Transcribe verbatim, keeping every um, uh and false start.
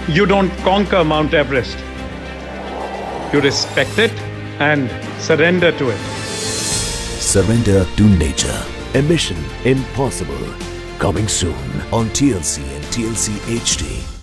You don't conquer Mount Everest. You respect it and surrender to it. Surrender to nature. Emission Impossible. Coming soon on T L C and T L C H D.